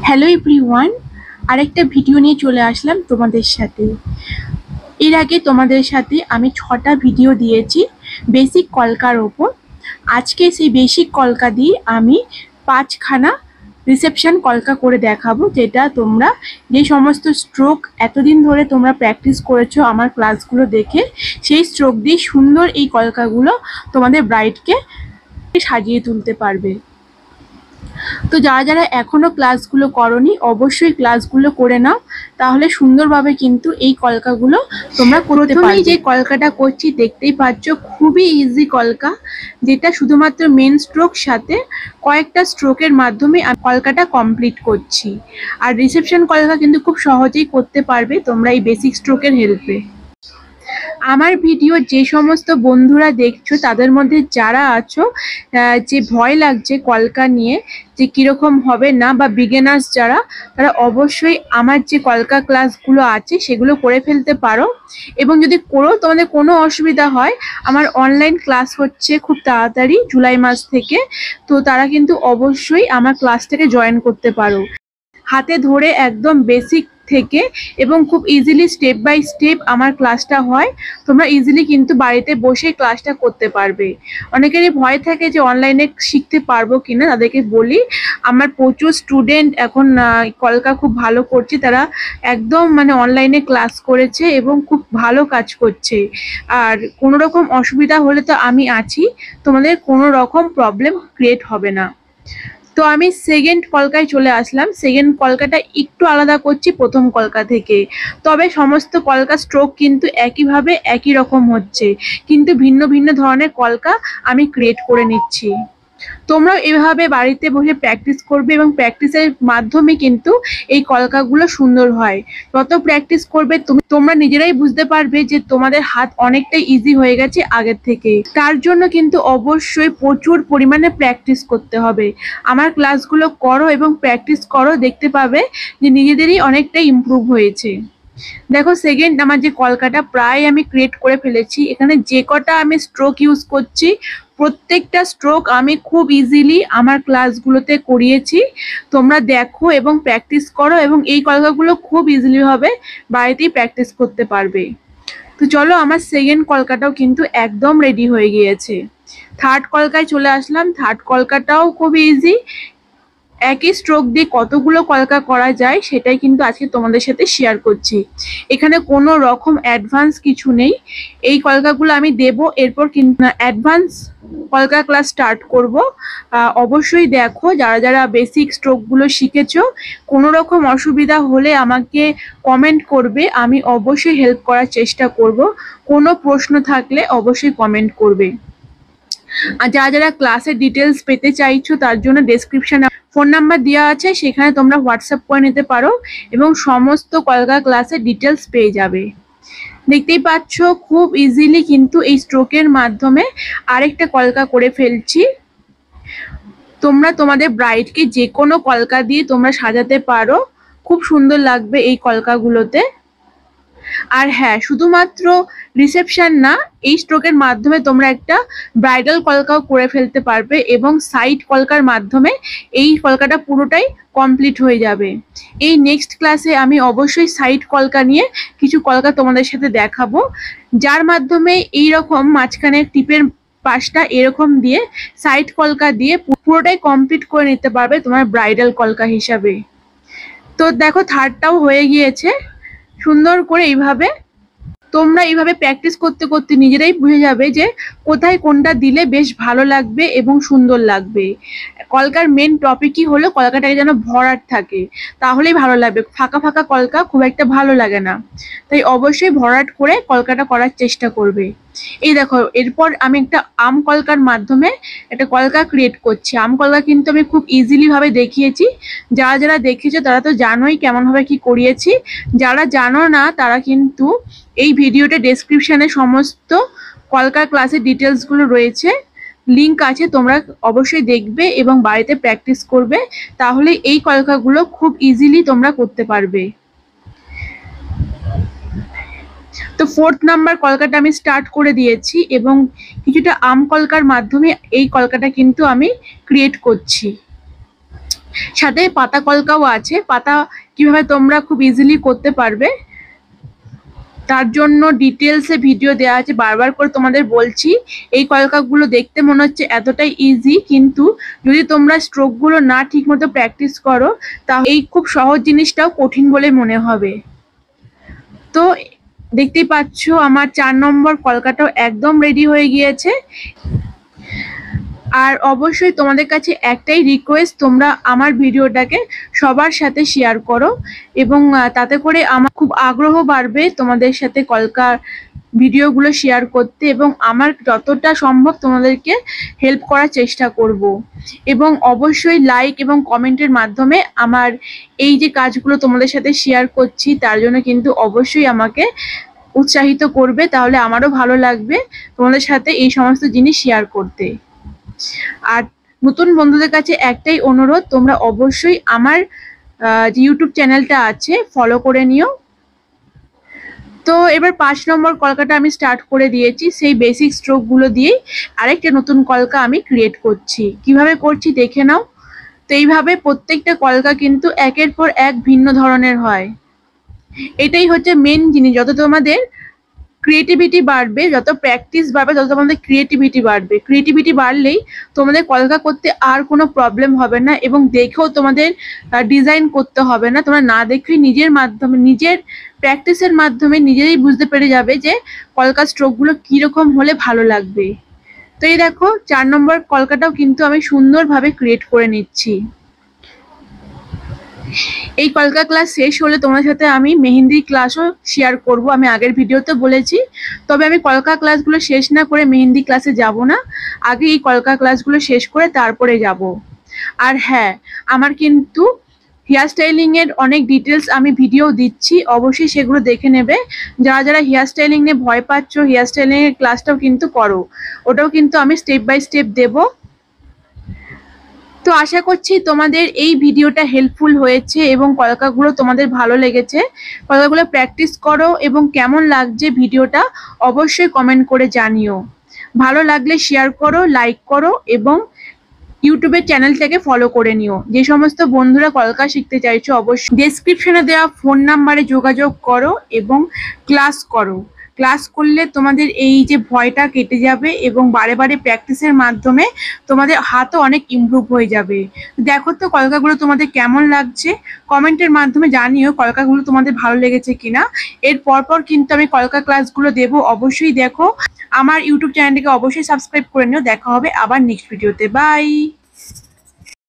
Hello everyone, আরেকটা video নিয়ে চলে আসলাম তোমাদের সাথে। এর আগে তোমাদের সাথে আমি 6টা ভিডিও দিয়েছি বেসিক কলকার ওপর। আজকে সেই বেসিক কলকা দিয়ে আমি 5খানা রিসেপশন কলকা করে দেখাবো, যেটা তোমরা যে সমস্ত স্ট্রোক এতদিন ধরে তোমরা প্র্যাকটিস করেছো আমার ক্লাসগুলো দেখে, সেই স্ট্রোক দিয়ে সুন্দর এই কলকাগুলো তোমাদের ব্রাইডকে সাজিয়ে তুলতে পারবে। তো যারা যারা এখনো ক্লাসগুলো করনি অবশ্যই ক্লাসগুলো করে নাও, তাহলে সুন্দরভাবে কিন্তু এই কলকাগুলো তোমরা করতে পারবে। প্রথমেই যে কলকাটা করছি দেখতেই পাচ্ছ, খুবই ইজি কলকা, যেটা শুধুমাত্র মেন স্ট্রোক সাথে কয়েকটা স্ট্রোকের মাধ্যমে আমি কলকাটা কমপ্লিট করছি। আর রিসেপশন কলকা কিন্তু খুব সহজেই করতে পারবে তোমরা এই বেসিক স্ট্রোকের হেল্পে। আমার ভিডিও যে সমস্ত বন্ধুরা দেখছো তাদের মধ্যে যারা আছো যে ভয় লাগছে কলকা নিয়ে যে কিরকম হবে না, বা বিগিনার্স যারা, তারা অবশ্যই আমার যে কলকা ক্লাসগুলো আছে সেগুলো করে ফেলতে পারো। এবং যদি করো তোমাদের কোনো অসুবিধা হয়, আমার অনলাইন ক্লাস হচ্ছে খুব তাড়াতাড়ি জুলাই মাস থেকে, তো তারা কিন্তু অবশ্যই আমার ক্লাসটাকে জয়েন করতে পারো। হাতে ধরে একদম বেসিক থেকে এবং খুব ইজিলি স্টেপ বাই স্টেপ আমার ক্লাসটা হয়। তোমরা ইজিলি কিন্তু বাড়িতে বসে ক্লাসটা করতে পারবে। অনেকেরই ভয় থাকে যে অনলাইনে শিখতে পারবো কিনা, তাদেরকে বলি আমার প্রচুর স্টুডেন্ট এখন কলকা খুব ভালো করছে, তারা একদম অনলাইনে ক্লাস করেছে এবং খুব ভালো কাজ করছে। আর কোনো রকম অসুবিধা হলে তো আমি আছি, তোমাদের কোনো রকম প্রবলেম ক্রিয়েট হবে না। তো আমি সেকেন্ড কলকায় চলে আসলাম। সেকেন্ড কলকাটা একটু আলাদা করছি প্রথম কলকা থেকে, তবে সমস্ত কলকা স্ট্রোক কিন্তু একইভাবে একই রকম হচ্ছে, কিন্তু ভিন্ন ভিন্ন ধরনের কলকা আমি ক্রিয়েট করে নিচ্ছি। তোমরাও এভাবে বাড়িতে বসে প্র্যাকটিস করবে এবং প্র্যাকটিসের মাধ্যমে কিন্তু এই কলকাগুলো সুন্দর হয়। যত প্র্যাকটিস করবে তোমরা নিজেরাই বুঝতে পারবে যে তোমাদের হাত অনেকটাই ইজি হয়ে গেছে আগের থেকে। তার জন্য কিন্তু অবশ্যই প্রচুর পরিমাণে প্র্যাকটিস করতে হবে। আমার ক্লাসগুলো করো এবং প্র্যাকটিস করো, দেখতে পাবে যে নিজেদেরই অনেকটাই ইমপ্রুভ হয়েছে। দেখো সেকেন্ড আমার যে কলকাটা প্রায় আমি ক্রিয়েট করে ফেলেছি। এখানে যে কটা আমি স্ট্রোক ইউজ করছি প্রত্যেকটা স্ট্রোক আমি খুব ইজিলি আমার ক্লাসগুলোতে করিয়েছি। তোমরা দেখো এবং প্র্যাকটিস করো, এবং এই কলকাগুলো খুব ইজিলি হবে বাড়িতেই প্র্যাকটিস করতে পারবে। তো চলো, আমার সেকেন্ড কলকাটাও কিন্তু একদম রেডি হয়ে গিয়েছে। থার্ড কলকায় চলে আসলাম। থার্ড কলকাটাও খুব ইজি, একই স্ট্রোক দিয়ে কতগুলো কলকা করা যায় সেটাই কিন্তু আজকে তোমাদের সাথে শেয়ার করছি। এখানে কোনো রকম অ্যাডভান্স কিছু নেই। এই কলকাগুলো আমি দেব, এরপর কিন্তু অ্যাডভান্স কলকা ক্লাস স্টার্ট করব। অবশ্যই দেখো, যারা যারা বেসিক স্ট্রোকগুলো শিখেছো, কোনো রকম অসুবিধা হলে আমাকে কমেন্ট করবে, আমি অবশ্যই হেল্প করার চেষ্টা করব। কোনো প্রশ্ন থাকলে অবশ্যই কমেন্ট করবে। আর যারা যারা ক্লাসের ডিটেলস পেতে চাইছো তার জন্য ডেসক্রিপশনে ফোন নাম্বার দেওয়া আছে, সেখানে তোমরা হোয়াটসঅ্যাপ করে নিতে পারো এবং সমস্ত কলকা ক্লাসের ডিটেলস পেয়ে যাবে। দেখতেই পাচ্ছ খুব ইজিলি কিন্তু এই স্ট্রোকের মাধ্যমে আরেকটা কলকা করে ফেলছি। তোমরা তোমাদের ব্রাইডকে যে কোনো কলকা দিয়ে তোমরা সাজাতে পারো, খুব সুন্দর লাগবে এই কলকাগুলোতে। আর হ্যাঁ, শুধুমাত্র রিসেপশন না, এই স্ট্রোকের মাধ্যমে তোমরা একটা ব্রাইডাল কলকাও করে ফেলতে পারবে এবং সাইড কলকার মাধ্যমে এই কলকাটা পুরোটাই কমপ্লিট হয়ে যাবে। এই নেক্সট ক্লাসে আমি অবশ্যই সাইড কলকা নিয়ে কিছু কলকা তোমাদের সাথে দেখাবো, যার মাধ্যমে এই রকম মাঝখানে টিপের পাশটা এরকম দিয়ে সাইড কলকা দিয়ে পুরোটাই কমপ্লিট করে নিতে পারবে তোমার ব্রাইডাল কলকা হিসাবে। তো দেখো থার্ডটাও হয়ে গিয়েছে সুন্দর করে। তোমরা এইভাবে প্র্যাকটিস করতে করতে নিজেরাই বুঝে যাবে যে কোথায় কোনটা দিলে বেশ ভালো লাগবে এবং সুন্দর লাগবে। কলকার মেন টপিকই হলো কলকাটাকে যেন ভরাট থাকে, তাহলেই ভালো লাগবে। ফাঁকা ফাঁকা কলকা খুব একটা ভালো লাগে না, তাই অবশ্যই ভরাট করে কলকাটা করার চেষ্টা করবে। এই দেখো, এরপর আমি একটা আম কলকার মাধ্যমে একটা কলকা ক্রিয়েট করছি। আম কলকা কিন্তু আমি খুব ইজিলি ভাবে দেখিয়েছি। যারা যারা দেখেছো তারা তো জানোই কেমন ভাবে কি করিয়েছি। যারা জানো না তারা কিন্তু এই ভিডিওটা ডেসক্রিপশনে সমস্ত কলকা ক্লাসের ডিটেলসগুলো রয়েছে, লিংক আছে, তোমরা অবশ্যই দেখবে এবং বাড়িতে প্র্যাকটিস করবে, তাহলে এই কলকাগুলো খুব ইজিলি তোমরা করতে পারবে। তো ফোর্থ নাম্বার কলকাটা আমি স্টার্ট করে দিয়েছি এবং কিছুটা আম কলকার মাধ্যমে এই কলকাটা কিন্তু আমি ক্রিয়েট করছি। সাথে পাতা কলকাও আছে। পাতা কিভাবে তোমরা খুব ইজিলি করতে পারবে তার জন্য ডিটেলসে ভিডিও দেওয়া আছে। বারবার করে তোমাদের বলছি, এই কলকাগুলো দেখতে মনে হচ্ছে এতটাই ইজি, কিন্তু যদি তোমরা স্ট্রোকগুলো না ঠিকমতো প্র্যাকটিস করো তাহলে এই খুব সহজ জিনিসটাও কঠিন বলে মনে হবে। তো দেখতেই পাচ্ছ আমার 4 নম্বর কলকাটাও একদম রেডি হয়ে গিয়েছে। আর অবশ্যই তোমাদের কাছে একটাই রিকোয়েস্ট, তোমরা আমার ভিডিওটাকে সবার সাথে শেয়ার করো এবং তাতে করে আমার খুব আগ্রহ বাড়বে তোমাদের সাথে কলকার ভিডিওগুলো শেয়ার করতে, এবং আমার যতটা সম্ভব তোমাদেরকে হেল্প করার চেষ্টা করব। এবং অবশ্যই লাইক এবং কমেন্টের মাধ্যমে আমার এই যে কাজগুলো তোমাদের সাথে শেয়ার করছি তার জন্য কিন্তু অবশ্যই আমাকে উৎসাহিত করবে, তাহলে আমারও ভালো লাগবে তোমাদের সাথে এই সমস্ত জিনিস শেয়ার করতে। আর নতুন বন্ধুদের কাছে একটাই অনুরোধ, তোমরা অবশ্যই আমার যে ইউটিউব চ্যানেলটা আছে ফলো করে নিও। তো এবার 5 নম্বর কলকাটা আমি স্টার্ট করে দিয়েছি। সেই বেসিক স্ট্রোকগুলো দিয়েই আরেকটা নতুন কলকা আমি ক্রিয়েট করছি। কিভাবে করছি দেখে নাও। তো এইভাবে প্রত্যেকটা কলকা কিন্তু একের পর এক ভিন্ন ধরনের হয়। এটাই হচ্ছে মেন জিনিস, যত তোমাদের ক্রিয়েটিভিটি বাড়বে, যত প্র্যাকটিস বাড়বে, তত তোমাদের ক্রিয়েটিভিটি বাড়বে। ক্রিয়েটিভিটি বাড়লেই তোমাদের কলকা করতে আর কোনো প্রবলেম হবে না, এবং দেখেও তোমাদের ডিজাইন করতে হবে না। তোমরা না দেখেই নিজের মাধ্যমে, নিজের প্র্যাকটিসের মাধ্যমে নিজেই বুঝতে পেরে যাবে যে কলকা স্ট্রোকগুলো কীরকম হলে ভালো লাগবে। তো এই দেখো 4 নম্বর কলকাটাও কিন্তু আমি সুন্দরভাবে ক্রিয়েট করে নিচ্ছি। এই কলকা ক্লাস শেষ হলে তোমাদের সাথে আমি মেহেন্দি ক্লাসও শেয়ার করব। আমি আগের ভিডিওতে বলেছি, তবে আমি কলকা ক্লাসগুলো শেষ না করে মেহেন্দি ক্লাসে যাব না, আগে এই কলকা ক্লাসগুলো শেষ করে তারপরে যাব। আর হ্যাঁ, আমার কিন্তু হেয়ার স্টাইলিং এর অনেক ডিটেলস আমি ভিডিও দিচ্ছি, অবশ্যই সেগুলো দেখে নেবে। যারা যারা হেয়ার স্টাইলিং নিয়ে ভয় পাচ্ছ, হেয়ার স্টাইলিং এর ক্লাসটাও কিন্তু করো, ওটাও কিন্তু আমি স্টেপ বাই স্টেপ দেবো। তো আশা করছি তোমাদের এই ভিডিওটা হেল্পফুল হয়েছে এবং কলকাগুলো তোমাদের ভালো লেগেছে। কলকাগুলো প্র্যাকটিস করো এবং কেমন লাগছে ভিডিওটা অবশ্যই কমেন্ট করে জানিও। ভালো লাগলে শেয়ার করো, লাইক করো এবং ইউটিউবের চ্যানেলটাকে ফলো করে নিও। যে সমস্ত বন্ধুরা কলকা শিখতে চাইছো অবশ্যই ডেসক্রিপশনে দেওয়া ফোন নাম্বারে যোগাযোগ করো এবং ক্লাস করো। ক্লাস করলে তোমাদের এই যে ভয়টা কেটে যাবে এবং বারে বারে প্র্যাকটিসের মাধ্যমে তোমাদের হাতও অনেক ইমপ্রুভ হয়ে যাবে। দেখো তো কলকাগুলো তোমাদের কেমন লাগছে, কমেন্টের মাধ্যমে জানিও কলকাগুলো তোমাদের ভালো লেগেছে কিনা। এর পরপর কিন্তু আমি কলকা ক্লাসগুলো দেবো, অবশ্যই দেখো। আমার ইউটিউব চ্যানেলটিকে অবশ্যই সাবস্ক্রাইব করে নিও। দেখা হবে আবার নেক্সট ভিডিওতে। বাই।